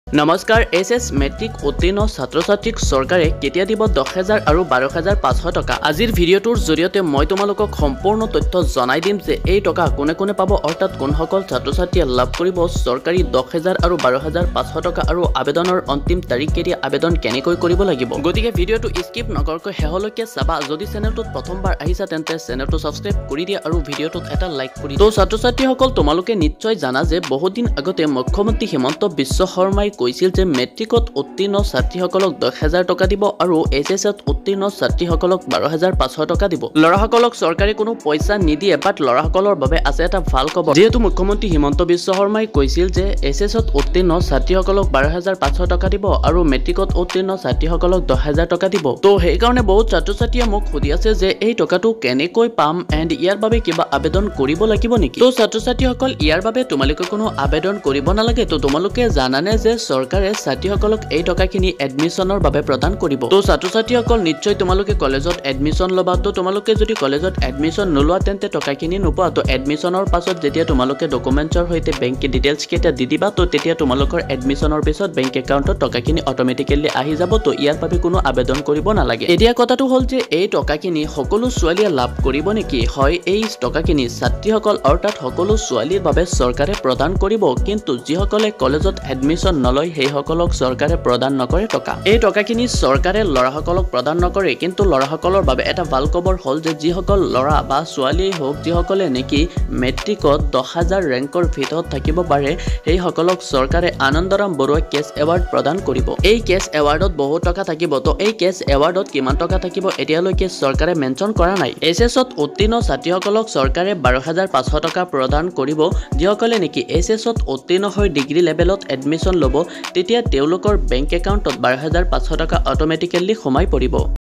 নমস্কাৰ SS matric উত্তীৰ্ণ ছাত্ৰ ছাত্ৰীক চৰকাৰে কেতিয়া দিব 10,000 আৰু 12,500 টকা। আজিৰ ভিডিঅ'টোৰ জৰিয়তে মই তোমালোকক সম্পূৰ্ণ তথ্য জনাই দিম যে এই টকা কোনে কোনে পাব, অৰ্থাৎ কোনসকল ছাত্ৰ ছাত্ৰীয়ে লাভ কৰিব চৰকাৰী 10,000 আৰু 12,500 টকা, আৰু আবেদনৰ অন্তিম তাৰিখ কেতিয়া, আবেদন কেনেকৈ কৰিব লাগিব। গতিকে ভিডিঅ'টো স্কিপ নকৰাকৈ শেষলৈকে চাবা। যদি চেনেলটোত প্ৰথমবাৰ আহিছা তেন্তে চেনেলটো সাবস্ক্ৰাইব কৰি দিয়া আৰু ভিডিঅ'টোত এটা লাইক কৰি দিয়া। তো ছাত্ৰ ছাত্ৰীসকল তোমালোকে নিশ্চয় জানা যে বহুত দিন আগতে মুখ্যমন্ত্ৰী হিমন্ত বিশ্ব শৰ্মাই কৈছিল যে মেট্ৰিকত উত্তীৰ্ণ ছাত্ৰীসকলক 10,000 টকা দিব আৰু এইচএছত উত্তীৰ্ণ ছাত্ৰীসকলক 12,500 টকা দিব। ল'ৰাসকলক চৰকাৰে কোনো পইচা নিদিয়ে, বাট ল'ৰাসকলৰ বাবে আছে এটা ভাল খবৰ। যিহেতু মুখ্যমন্ত্ৰী হিমন্ত বিশ্ব শৰ্মাই কৈছিল যে এইচএছত উত্তীৰ্ণ ছাত্ৰীসকলক 12,500 টকা দিব আৰু মেট্ৰিকত উত্তীৰ্ণ ছাত্ৰীসকলক 10,000 টকা দিব। তো সেইকাৰণে বহুত ছাত্ৰ ছাত্ৰীয়ে মোক সুধি আছে যে এই টকাটো কেনেকৈ পাম এণ্ড ইয়াৰ বাবে কিবা আবেদন কৰিব লাগিব নেকি। তো ছাত্ৰ ছাত্ৰীসকল ইয়াৰ বাবে তোমালোকে কোনো আবেদন কৰিব নালাগে। তো তোমালোকে জানানে যে চৰকাৰে ছাত্ৰীসকলক এই টকাখিনি এডমিশ্যনৰ বাবে প্ৰদান কৰিব। তো ছাত্ৰ ছাত্ৰীসকল নিশ্চয় তোমালোকে কলেজত এডমিশ্যন ল'বা। তো তোমালোকে যদি কলেজত এডমিশ্যন নোলোৱা তেন্তে টকাখিনি নোপোৱা। তো এডমিশ্যনৰ পাছত যেতিয়া তোমালোকে ডকুমেণ্টছৰ সৈতে বেংক ডিটেইলছ কেইটা দি দিবা, তো তেতিয়া তোমালোকৰ এডমিশ্যনৰ পিছত বেংক একাউণ্টত টকাখিনি অট'মেটিকেলি আহি যাব। তো ইয়াৰ বাবে কোনো আবেদন কৰিব নালাগে। এতিয়া কথাটো হ'ল যে এই টকাখিনি সকলো ছোৱালীয়ে লাভ কৰিব নেকি? হয়, এই টকাখিনি ছাত্ৰীসকল অৰ্থাৎ সকলো ছোৱালীৰ বাবে চৰকাৰে প্ৰদান কৰিব, কিন্তু যিসকলে কলেজত এডমিশ্যন নলয় সেইসকলক চৰকাৰে প্ৰদান নকৰে টকা। এই টকাখিনি চৰকাৰে ল'ৰাসকলক প্ৰদান নকৰে, কিন্তু ল'ৰাসকলৰ বাবে এটা ভাল খবৰ হ'ল যে যিসকল ল'ৰা বা ছোৱালীয়ে হওক যিসকলে নেকি মেট্ৰিকত 10,000 ৰেংকৰ ভিতৰত থাকিব পাৰে সেইসকলক চৰকাৰে আনন্দৰাম বৰুৱা কেছ এৱাৰ্ড প্ৰদান কৰিব। এই কেছ এৱাৰ্ডত বহুত টকা থাকিব। তো এই কেছ এৱাৰ্ডত কিমান টকা থাকিব এতিয়ালৈকে চৰকাৰে মেনশ্যন কৰা নাই। এইচএছত উত্তীৰ্ণ ছাত্ৰীসকলক চৰকাৰে 12,500 টকা প্ৰদান কৰিব। যিসকলে নেকি এইচএছত উত্তীৰ্ণ হৈ ডিগ্ৰী লেভেলত এডমিশ্যন ল'ব তেতিয়া তেওঁলোকৰ বেংক একাউণ্টত 12,500 টকা অট'মেটিকেলি সোমাই পৰিব।